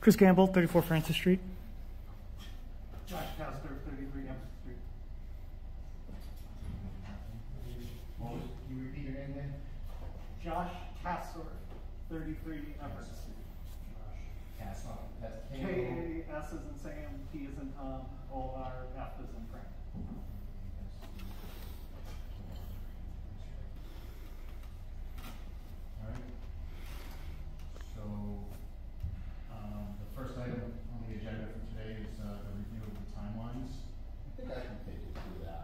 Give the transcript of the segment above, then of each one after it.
Chris Campbell, 34 Francis Street. Josh Castor, 33 Emerson Street. Can you repeat your name again? Josh Castor, 33 Emerson Street. Castor. That's K-A-S as in Sam, T as in Tom, O-R-F as in Frank. All right. So, the first item on the agenda for today is the review of the timelines. I think I can take you through that.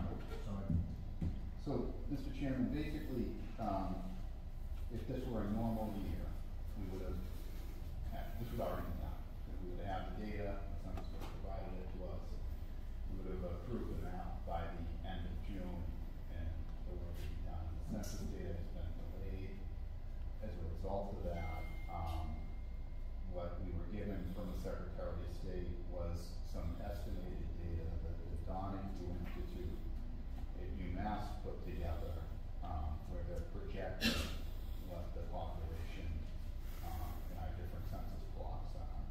So, Mr. Chairman, basically, if this were a normal year, we would have, this would already be done. We would have the data, someone would have provided it to us. We would have approved the map by the end of June, and the work would be done. The census data has been delayed. As a result of that, what we were given from the Secretary of State was some estimated data that the Donahue Institute at UMass put together, where they're projecting what the population in our different census blocks are.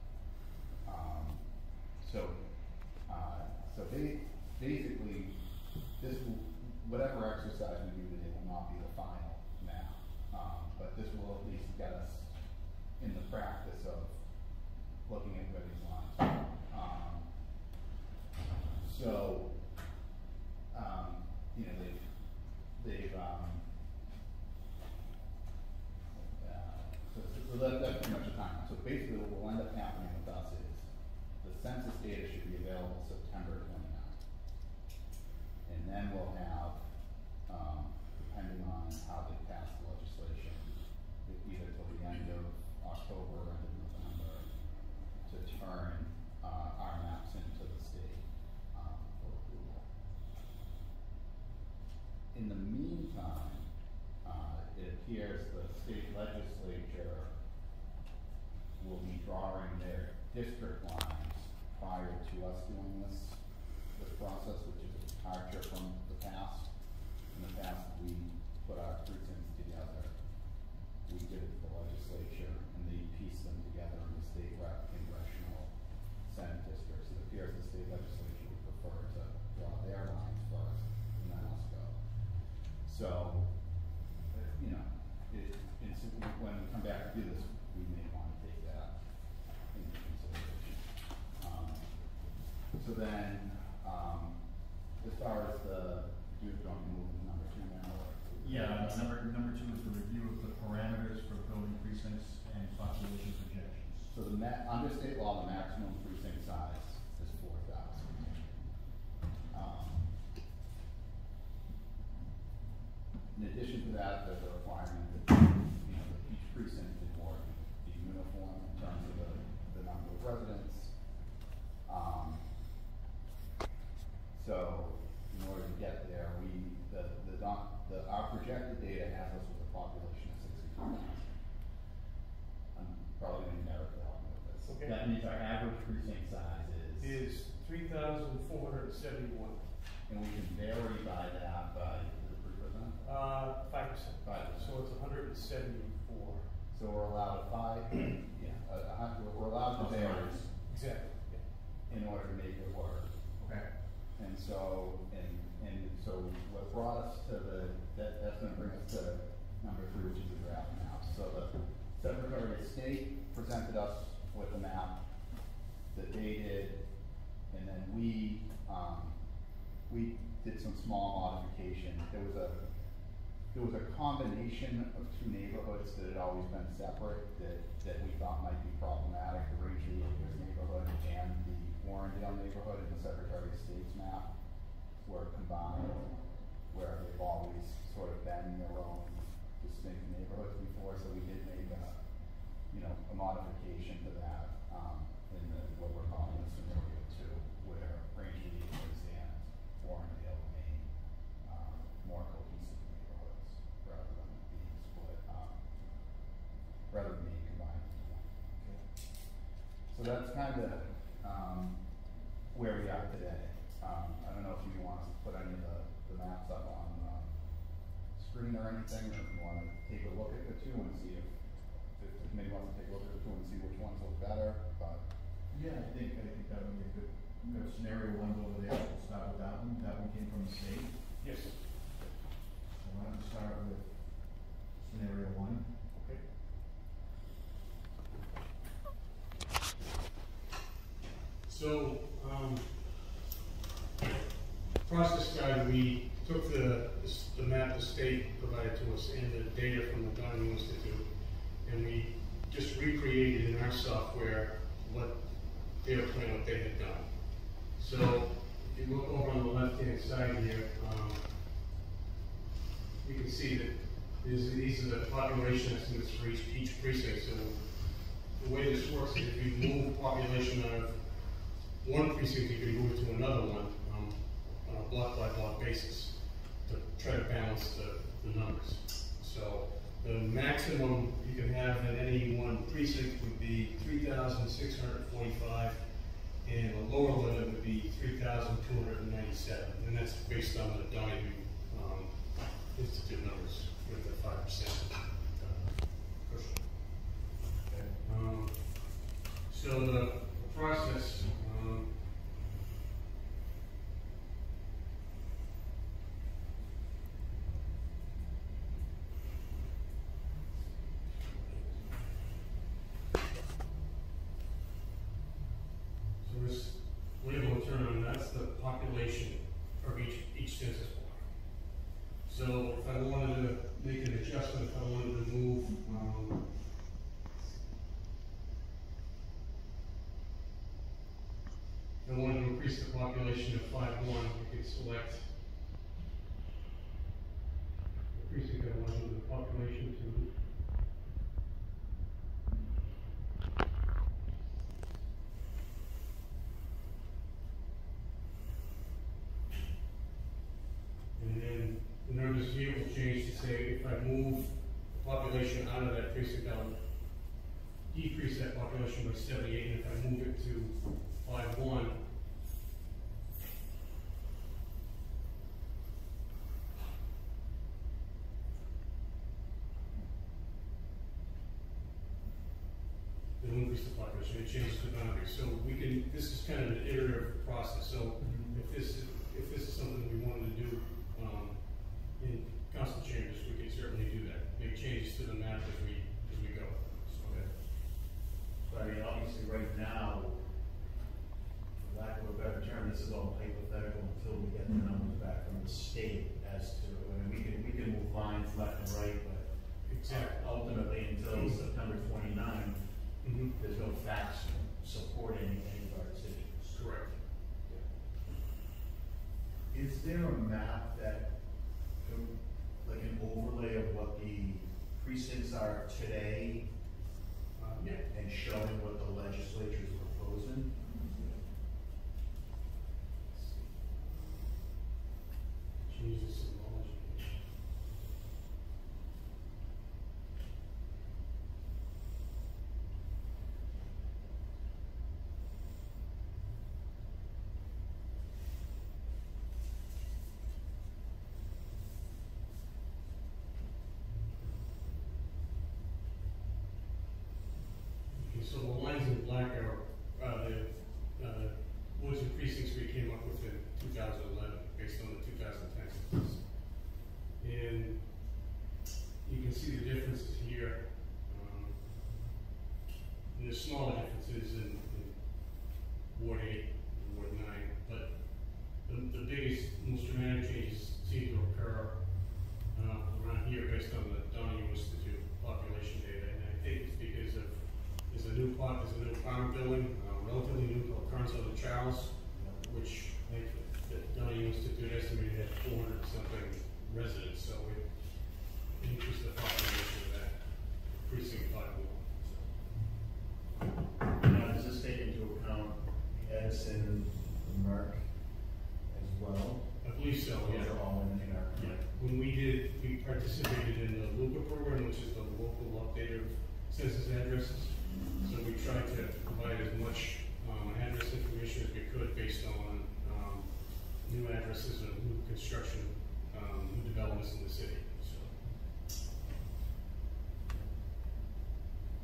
Basically, this will, whatever exercise we do today will not be the final map, but this will at least get us in the practice of looking at where these lines are. You know, so that's pretty much the timeline. So basically what will end up happening with us is the census data should be available September 29th. And then we'll have, depending on how they pass the legislation, either till the end of October or end of November, to turn our maps into the state for approval. In the meantime, it appears the state legislature will be drawing their district lines prior to us doing this process, which is a departure from the past. In the past, we put our precincts together. We did it to the legislature, and they pieced them together in the state rep congressional senate districts. It appears the state legislature would prefer to draw their lines first, and then us go. So, you know, when we come back to do this, we may want to take that into consideration. So then, as far as the, do you want to move to number 2 now? Or? Yeah, number 2 is the review of the parameters for building precincts and population projections. So under state law, the maximum precinct size is 4,000. In addition to that, there's a requirement that, you know, that each precinct in Ward be uniform in terms of the number of residents. So in order to get there, our projected data has us with a population of 62,000. I'm probably going to narrow it down with this. Okay. That means our average precinct size is 3,471. And we can vary by that by 3%? 5%. 5%. So it's 174. So we're allowed 5. Yeah, we're allowed to vary. Exactly. Yeah. In order to make it work. Okay. And so, so what brought us to that's going to bring us to number 3, which is the draft map. So the Secretary of State presented us with a map that they did, and then we did some small modification. There was a combination of 2 neighborhoods that had always been separate that we thought might be problematic. The Rangeley Acres neighborhood and the Warrendale neighborhood in the Secretary of State's map were combined, where they've always sort of been their own distinct neighborhoods before. So we did make a modification to that in what we're calling the scenario 2, where Rangeley Acres and Warrendale remain more cohesive neighborhoods rather than being split, rather than being combined into one. Okay. So that's kind of where we are today. I don't know if you want us to put any of the maps up on screen or anything, or if you want to take a look at the 2 and see if if the committee wants to take a look at the two and see which ones look better, but. Yeah, I think that would be a good, we have scenario one over there, we'll start with that one came from the state. Yes. So why don't we start with scenario one? Okay. So, process guide, we took the map the state provided to us and the data from the Donning Institute, and we just recreated in our software what they had done. So, if you look over on the left-hand side here, you can see that these are the population estimates for each precinct. So, the way this works is if you move population out of one precinct, you can move it to another one on a block-by-block basis to try to balance the numbers. So the maximum you can have in any one precinct would be 3,645, and the lower limit would be 3,297, and that's based on the Donahue Institute numbers with the 5% cushion. Okay. So the process. So this label and turn on, that's the population of each census block. So if I wanted to make an adjustment, if I wanted to move if I wanted to increase the population to 5-1, I could select increasing the population to and then the numbers here will change to say if I move the population out of that precinct, I'll decrease that population by 78, and if I move it to 5-1, it'll increase the population. It changes the boundary. So we can. This is kind of an iterative process. So if this is something we wanted to do in council chambers, we can certainly do that. Make changes to the map as we go. So I mean, obviously, right now, for lack of a better term, this is all hypothetical until we get the numbers back from the state as to. I mean, we can move lines left and right, but Exactly. ultimately, until September 29th, there's no facts supporting any of our decisions. Correct. Is there a map that, like an overlay of what the precincts are today, Yeah. and showing what the legislature is proposing? Change the symbology. Okay, so the lines in black are the woods and precincts we came up with in 2011, based on the 2010 census. And you can see the differences here. And there's smaller differences in Ward 8 and Ward 9, but the biggest, most dramatic changes seem to occur around here based on the Donahue Institute population data. And I think it's because of there's a new farm building, relatively new, called Carnsville and Charles, which I think the Donahue Institute estimated at 400 something residents, so it increased the population of that precinct 5-1. Now, does this take into account Edison, Merck as well? I believe so, yeah. Those are all in there. Yeah. When we participated in the LUCA program, which is the local update of census addresses. So we tried to provide as much address information as we could based on new addresses and new construction, new developments in the city. So.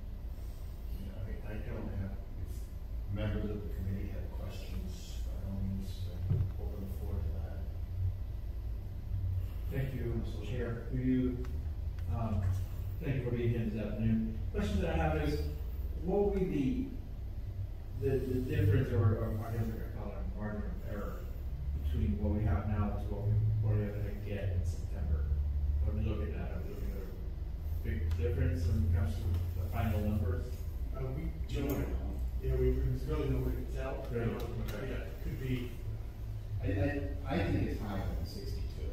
Mr. Chair, through you, thank you for being here this afternoon. Question that I have is, what will be the difference, or I guess I call it a margin of error, between what we have now to what we're going to get in September? When we look at that, are we looking at a big difference when it comes to the final numbers? We don't, there's really no way to tell. Right. Yeah, it could be, I think it's higher than 62,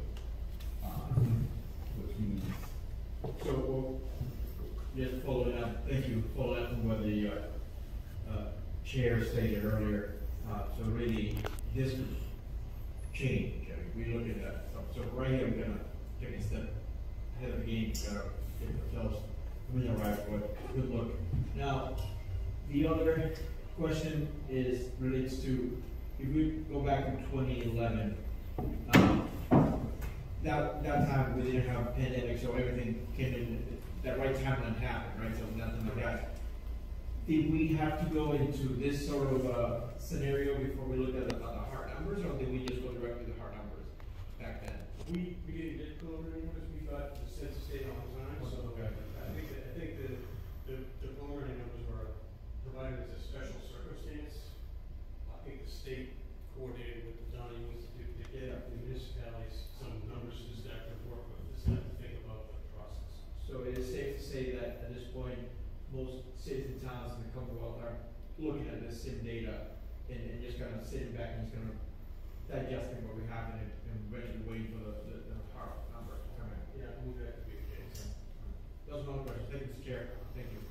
which means, So, well, just following up, thank you, following up on what the chair stated earlier. So really, this could change. I mean, we look at that. So right here, we're gonna take a step ahead of the game, gotta get ourselves familiarized with good look. Now, the other question relates to, if we go back to 2011, that time we didn't have a pandemic, so everything came in, that right timeline happened, right? So nothing like that. Did we have to go into this sort of scenario before we looked at the hard numbers, or did we just go directly to hard numbers back then? we didn't get preliminary numbers, we got the census data on time, so Okay. I think the preliminary numbers were provided as a special circumstance. I think the state coordinated with the Donning Institute to get the municipalities some numbers to stack to work with, just have to think about the process. So it is safe to say that at this point, most cities and towns in the Commonwealth are looking at this same data and just kind of sitting back and just kind of digesting what we have and waiting for the hard numbers to come in. Yeah, I believe that to be the case. Those are my questions. Thank you, Mr. Chair. Thank you.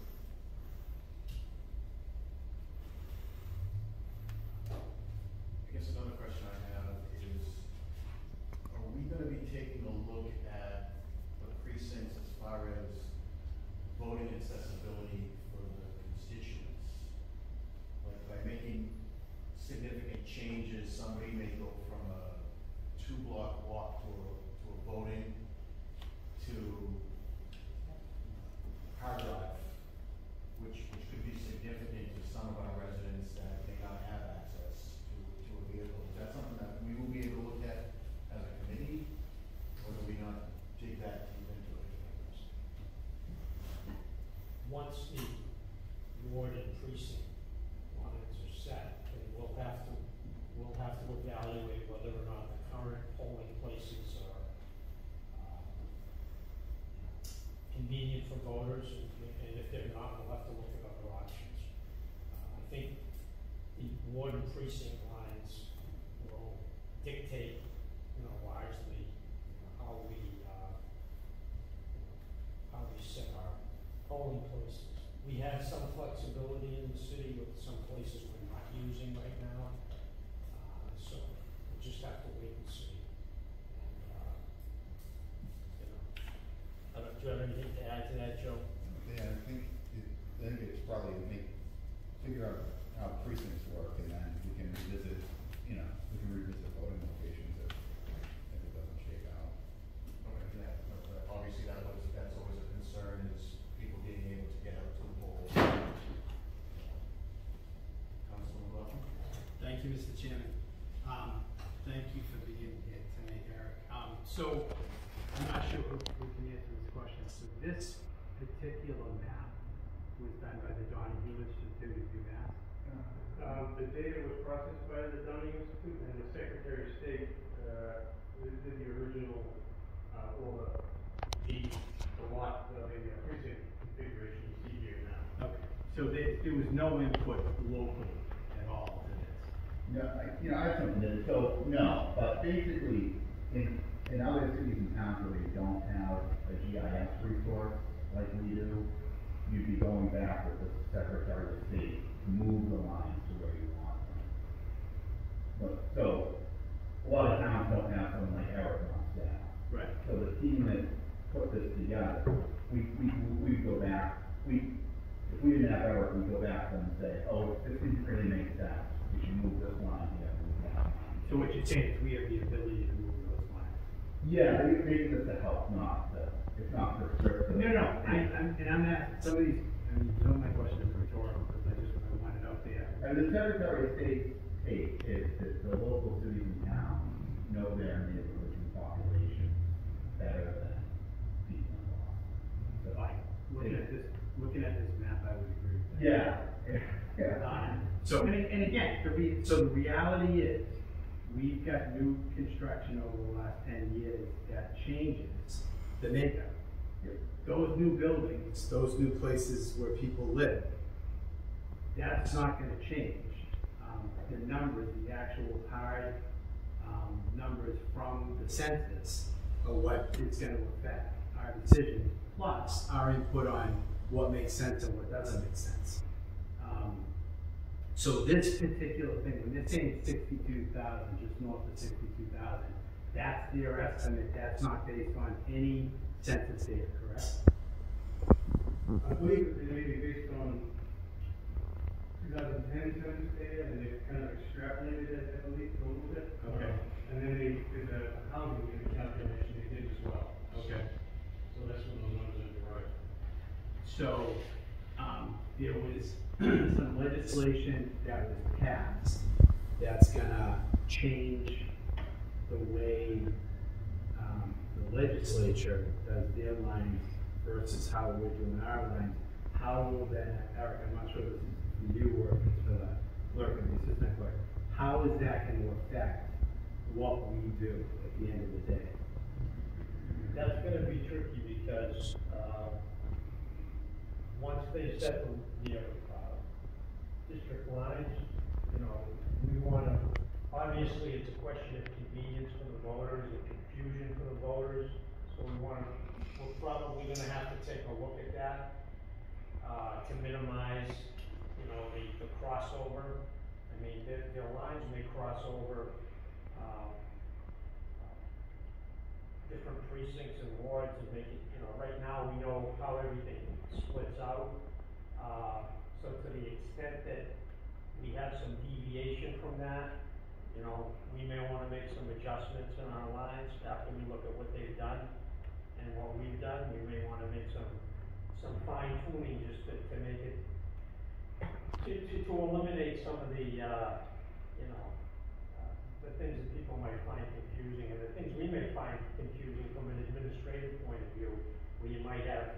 I guess another question I have is, are we gonna be taking a look at the precincts as far as voting accessibility for the constituents? Like by making significant changes, somebody may go from a 2-block walk to a voting to car drive, which could be significant to some of our residents that may not have access to a vehicle. Is that something that we will be able to look at as a committee, or do we not dig that deep into it? Once the ward and precinct lines are set, then we'll have to evaluate whether or not the current polling places are convenient for voters, and if they're not, we'll have to look at other options. I think the ward and precinct lines will dictate, largely how we set our polling places. We have some flexibility in the city with some places we're not using right now. So we'll just have to wait and see. And, do you have anything to add to that, Joe? yeah, I think it's probably figure out how precincts work, and then we can revisit voting locations if it doesn't shake out. Okay, yeah, but obviously that's always a concern, is people being able to get out to the polls. Councilman Bluffton? Thank you, Mr. Chairman. Thank you for being here tonight, Eric. So, I'm not sure who can answer this question. So this particular map was done by the Donahue Institute of UMass. The data was processed by the Donning Institute, and the Secretary of State did the original, the lot, the precinct configuration you see here now. Okay. So there was no input locally at all to this? No, I have something to, so, no, but basically, in other cities and towns where they don't have a GIS resource like we do, you'd be going back with the Secretary of State to move the lines to where you want them. But, so, a lot of towns don't have someone like Eric on staff. Right. So the team that put this together, we go back, if we didn't have Eric, we'd go back to them and say, oh, this didn't really make sense, we should move this line here, move that line. So what you're saying is we have the ability to move those lines? Yeah, they're making this to help, not to, it's not prescriptive. No, I'm at, some of these, some of my questions are rhetorical, because I just want it out there. And the Secretary of State's take is that the local cities and towns know their neighborhoods and populations better than people involved. So, Like, looking at this map, I would agree with that. Yeah. So, and again, the reality is, we've got new construction over the last 10 years that changes the makeup. Those new buildings, those new places where people live, that's not gonna change. The numbers, the actual hard, numbers from the census are what is gonna affect our decision, plus our input on what makes sense and what doesn't make sense. So this particular thing, when they're saying 62,000, just north of 62,000, that's their estimate, that's not based on any census data, correct? I believe it may be based on 2010 census data, and they've kind of extrapolated it, I believe, a little bit. Okay. And then they did a housing unit calculation they did as well. Okay. So that's when those numbers are derived. So, there was some legislation that was passed that's gonna change the way, the legislature does their lines versus how we're doing our lines. How will that, Eric, I'm not sure if this is for you or if it's for the clerk and the assistant clerk, how is that gonna affect what we do at the end of the day? That's gonna be tricky because, once they set the district lines, we wanna, obviously, it's a question of convenience for the voters and confusion for the voters, so we're probably gonna have to take a look at that, to minimize, the crossover. I mean, their lines may cross over, different precincts and wards and make it, right now we know how everything splits out. So to the extent that we have some deviation from that, we may wanna make some adjustments in our lines after we look at what they've done and what we've done. We may wanna make some fine tuning just to make it, to eliminate some of the, the things that people might find confusing, and the things we may find confusing from an administrative point of view, where you might have,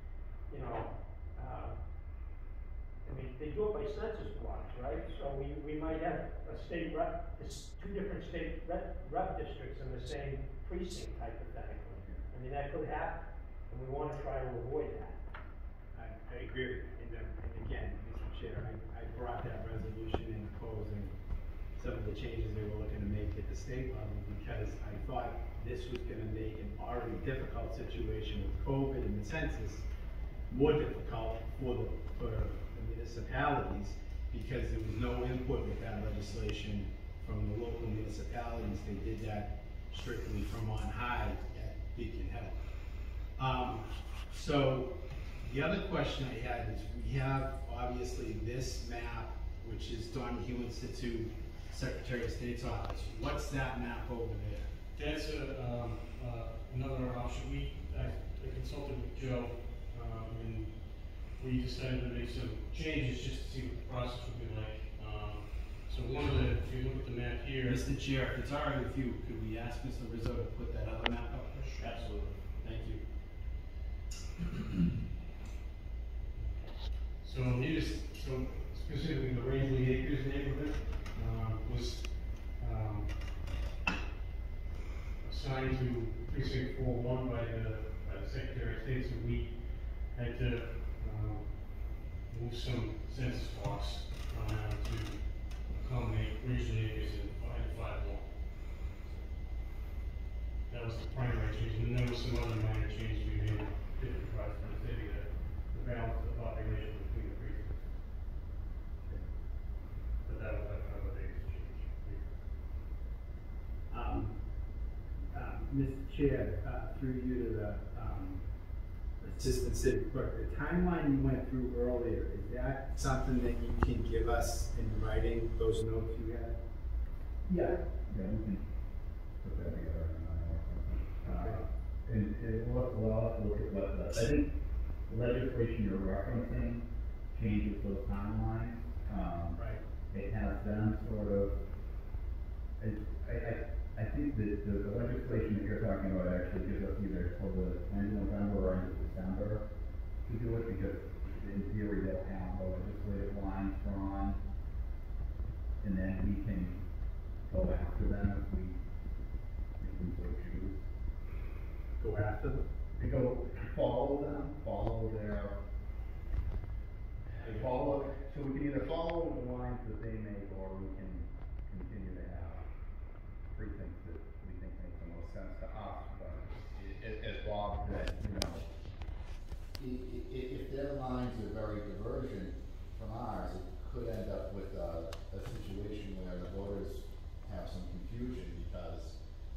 they do it by census blocks, right? So we might have a state rep, two different state rep districts in the same precinct hypothetically. I mean, that could happen, and we wanna try to avoid that. I agree, and again, Mr. Chair, I brought that resolution in opposing some of the changes they were looking to make at the state level, because I thought this was gonna make an already difficult situation with COVID and the census more difficult for the municipalities, because there was no input with that legislation from the local municipalities. They did that strictly from on high at Beacon Hill. So the other question I had is, we have obviously this map, which is Donahue Institute, Secretary of State's office. What's that map over there? That's another option. I consulted with Joe, and we decided to make some changes just to see what the process would be like. So if you look at the map here. Mr. Chair, if it's all right with you, could we ask Mr. Rizzo to put that other map up? Absolutely. Thank you. So specifically the Rangeley Acres neighborhood was assigned to precinct 4-1 by the Secretary of State, so we had to move some census blocks around to accommodate Rangeley Acres in 5-1. That was the primary change, and there was some other minor changes we made different across the city to balance the population between the precincts. But that was kind of the biggest change. Mr. Chair, through you to the Assistant City Clerk, the timeline you went through earlier, is that something that you can give us in writing, those notes you had? Yeah, we can put that together. And we'll have to look at what I think the legislation you're referencing changes those timelines. Right. It has them sort of, I I think that the legislation that you're talking about actually gives us either till the end of November or end of December to do it, because in theory they'll have the legislative lines drawn, and then we can go after them if we so choose. Go after them? To go follow them, follow their, so we can either follow the lines that they make, or we can continue to have precincts that we think make the most sense to us. But as Bob said, you know, if their lines are very divergent from ours, it could end up with a situation where the voters have some confusion because,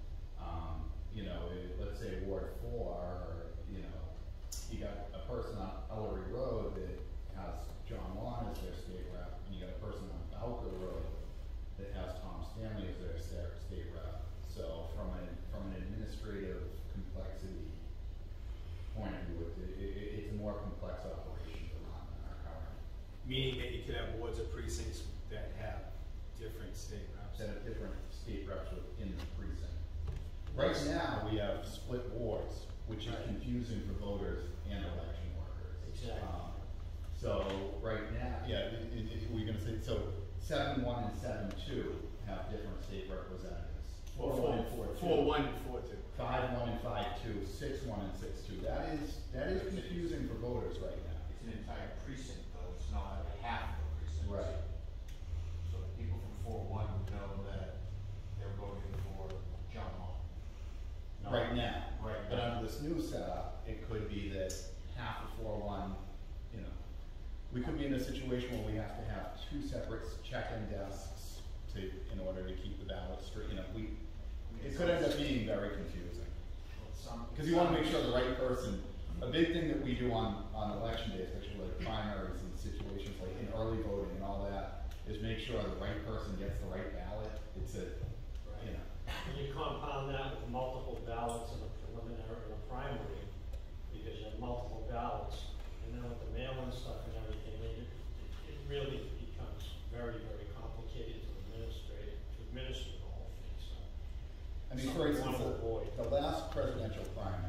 you know, let's say Ward 4, or, you know, you got a person on Ellery Road that has John Lawn as their state rep, and you got a person on Bowker Road that has Tom Stanley as their state rep. So from an administrative complexity point of view, it's a more complex operation to run than our current. Meaning that you could have boards of precincts that have different state reps. That have different state reps within the precinct. Right now, we have split wards, which is confusing for voters and election workers. Exactly. So right now, yeah, we're gonna say, so 7-1 and 7-2 have different state representatives. 4-1 and 4-2. 4-1 and 4-2. 5-1 and 5-2, 6-1 and 6-2. That is confusing for voters right now. It's an entire precinct though, it's not half the precinct. Right. So people from 4-1 would know that they're voting for John Law. Right now. Right. But under this new setup, it could be that half of 4-1, you know, we could be in a situation where we have to have two separate check-in desks in order to keep the ballot straight. You know, it could end up being very confusing. Because you want to make sure the right person. A big thing that we do on election day, especially like primaries and situations like in early voting and all that, is make sure the right person gets the right ballot. It's a, you know. And you compound that with multiple ballots in a preliminary or a primary, because you have multiple ballots, and then with the mail-in stuff and everything, it really becomes very, very complicated to administer the whole thing, so. I mean, for instance, the last presidential primary,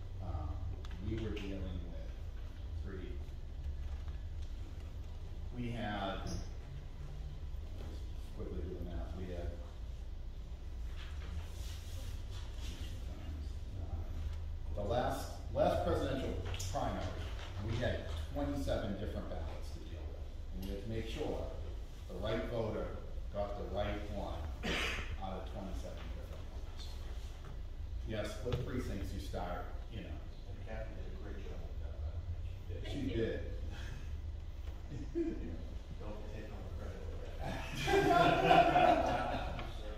we were dealing with three. We had, let's quickly do the math, we had the last presidential primary, we had 27 different ballots to deal with. And we had to make sure the right voter got the right one out of 27 different ones. Yeah, split precincts, you start, you know. And Kathy did a great job with that. She did. Don't take on the credit for that.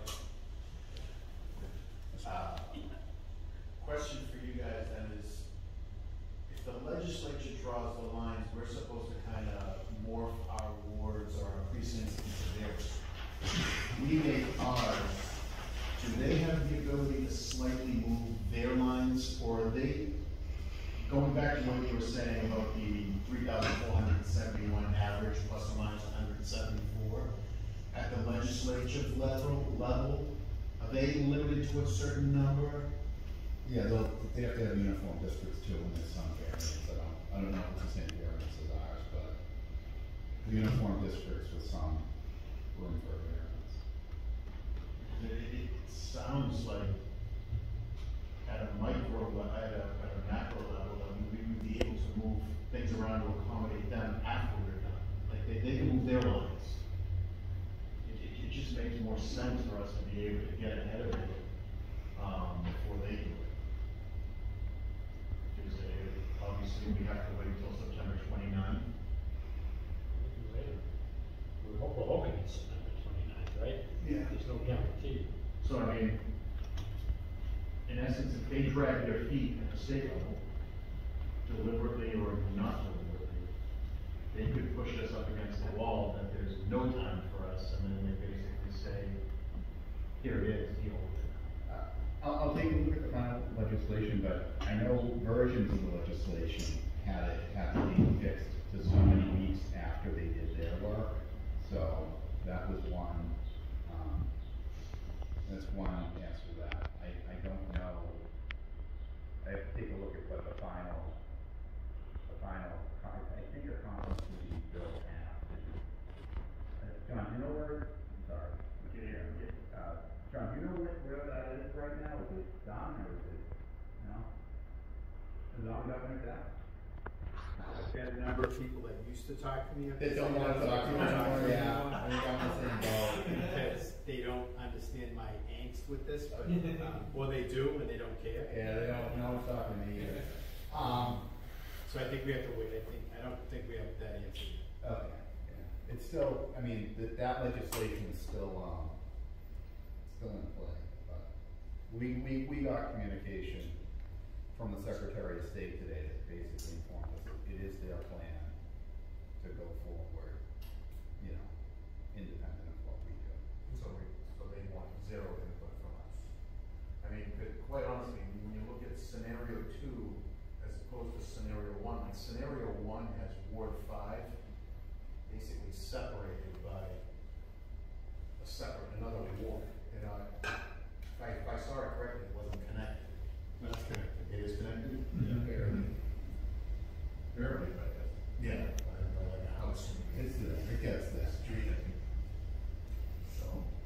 Question for you guys then is, if the legislature draws the lines, we're supposed to kind of morph our wards or our precincts into theirs. We make ours. Do they have the ability to slightly move their lines, or are they, going back to what you were saying about the 3,471 average plus or minus 174, at the legislative level, are they limited to a certain number? Yeah, they have to have uniform districts too, and there's some variants. I don't know if it's the same variants as ours, but uniform districts with some room for variance. It sounds like at a micro, at a macro level, that we would be able to move things around to accommodate them after we're done. Like they can move their lines. It just makes more sense for us to be able to get ahead of it before they do it. Because obviously we have to wait until September 29th. We're hoping it's September 29th, right? Yeah. There's no guarantee. So I mean, in essence, if they drag their feet at the state level, deliberately or not deliberately, they could push us up against the wall that there's no time for us, and then they basically say, here it is, deal with it. I'll take a look at the final legislation, but I know versions of the legislation had it have to be fixed to so many weeks after they did their work. So that was one That's one answer to that. I don't know. I have to take a look at what the final, I think a conference committee bill have. John, do you know where, I'm sorry. John, do you know where that is right now? Is it done or is it, no? Is it ongoing with that? I've had a number of people that used to talk to me. They don't want to talk to you anymore, yeah. I think I'm the same boat. Because they don't understand my angst with this, but, well, they do, and they don't care. Yeah, they don't, no one's talking to me either. So I think we have to wait, I don't think we have that answer yet. Okay, yeah. It's still, I mean, that legislation is still in play, but we got communication from the Secretary of State today that basically informed us that it is their plan to go forward, you know, independent of what we do. So they want zero input from us. I mean, quite honestly, when you look at scenario 2 as opposed to scenario 1, like scenario 1 has Ward 5 basically separated by another ward. You know, if I saw it correctly, it wasn't connected. That's connected. It is connected? Yeah. Barely, but yeah, by like a house. It's this, it gets this. Street, I think. So,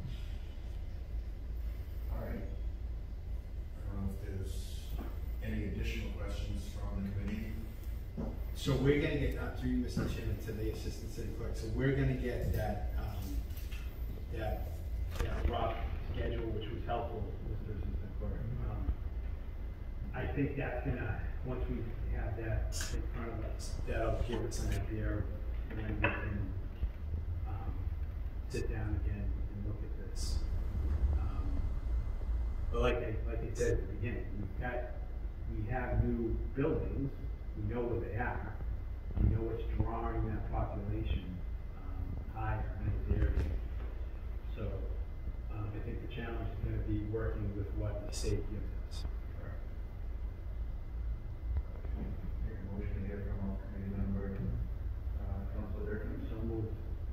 all right. I don't know if there's any additional questions from the committee. So we're gonna get, through you, Mr. Chairman, to the Assistant City Clerk, so we're gonna get that rough schedule, which was helpful, Mr. Assistant Clerk. I think that's gonna, once we have that in front of us, that'll give us an idea of when we can, sit down again and look at this. But like I said at the beginning, we have new buildings, we know where they are, we know what's drawing that population, higher in those areas. So, I think the challenge is gonna be working with what the state gives us. Make a motion to hear from our committee member, Councilor Durkin. So moved.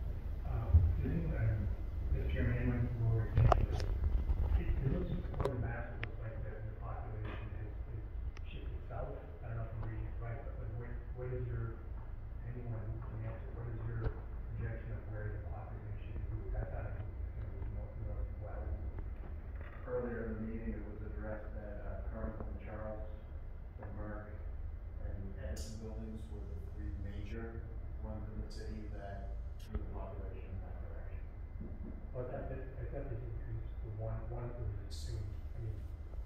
Mr. Chairman, anyone who will retain this, it looks, for the map, it looks like the population is shifting south. I don't know if I'm reading it right, but what is your, anyone who can answer, what is your projection of where the population is moving? I thought it was northwest. Earlier in the meeting, it was addressed that Carnival and Charles, the Merck, and Edison buildings were the 3 major ones in the city that drew the population in that direction. Well, I thought they increased the one was assumed, I mean,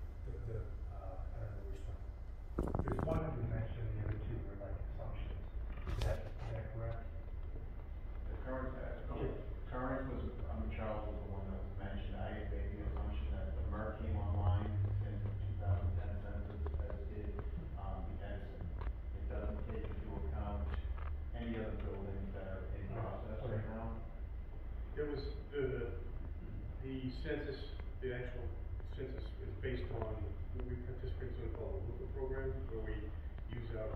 I don't know which one. There's one that was mentioned, the other 2 were like assumptions. Is that correct? The current was, Charles was the one that was mentioned. I had made the assumption that the Merck came online in the 2010 census, as did the Edison. It doesn't take into account any other buildings that are in process right now. It was the census, the actual census is based on, we participate in something called a LUPA program, where we use our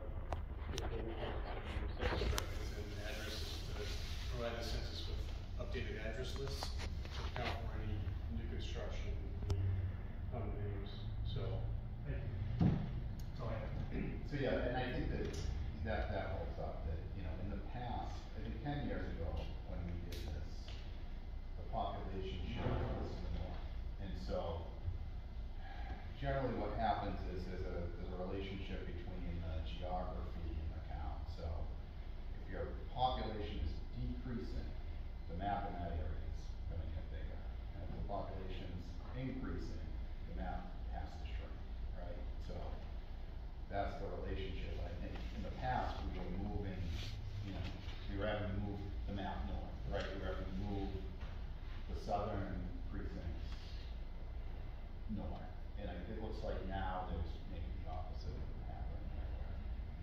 census records and addresses to provide the census with updated address lists to account for any new construction, new condominiums, so. Thank you. That's all I have. So yeah, and I think that holds up, that, you know, in the past, I think 10 years ago, when we did this, the population shifted was more. And so, generally what happens is there's a relationship between the geography and the count. So, if your population is decreasing, the map in that area is gonna get bigger. And if the population's increasing, the map has to shrink, right? So, that's the relationship. I think in the past, we were moving, you know, we were having to move the map north, right? We were having to move the southern precincts north. And it looks like now there's maybe the opposite happening there, where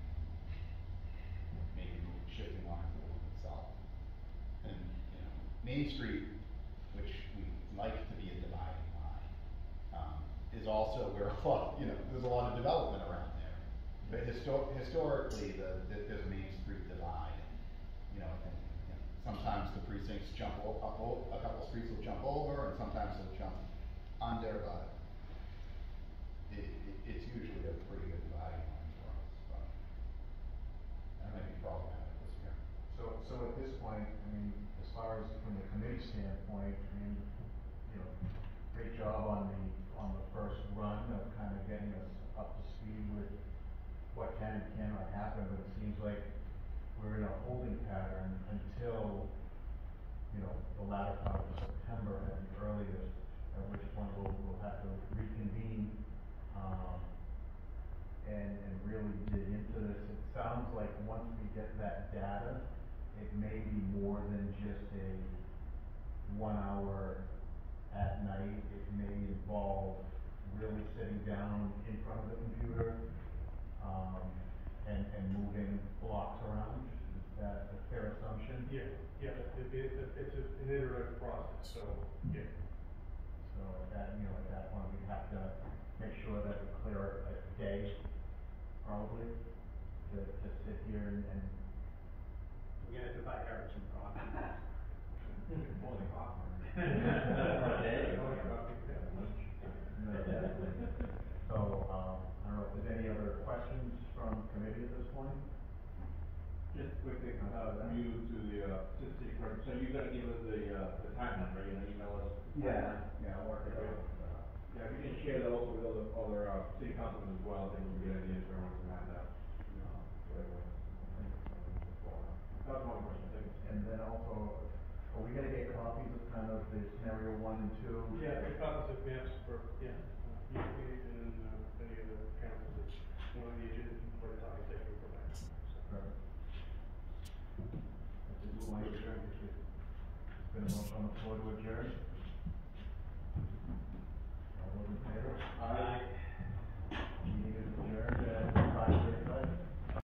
maybe shifting lines a little bit south. And, you know, Main Street, which we like to be a dividing line, is also where a lot, you know, there's a lot of development around there. But historically, there's a Main Street divide, you know, and sometimes the precincts jump up, a couple streets will jump over, and sometimes they'll jump under, it's usually a pretty good dividing line for us, but that might be problematic this year. So at this point, I mean, as far as from the committee standpoint, I mean, you know, great job on the first run of kind of getting us up to speed with what can and cannot happen, but it seems like we're in a holding pattern until, you know, the latter part of September at the earliest, at which point we'll have to reconvene, and really dig into this. It sounds like once we get that data, it may be more than just a 1 hour at night. It may involve really sitting down in front of the computer, and moving blocks around. Is that a fair assumption? Yeah, it's an iterative process, so, yeah. So at that point, we have to make sure that we clear a day, probably, to sit here and We're gonna have to buy Eric some coffee. Holy coffee. Okay. No, definitely. So, I don't know if there's any other questions from committee at this point? Just a quick thing, new to the, city clerk, so you're gonna give us the timeline, right, you're gonna email us? the timeline? Yeah, I'll work it out. Yeah, if you can share that also with other, city councilmen as well, then we'll get ideas for everyone to have that, whatever. That's one question, thank you. And then also, are we gonna get copies of kind of the scenario 1 and 2? Yeah, the copies of maps for, yeah, you and, any of the councils, it's one of the agendas for the topic that we provide. So. Perfect. That's it, we'll adjourn. There's been a motion on the floor to adjourn.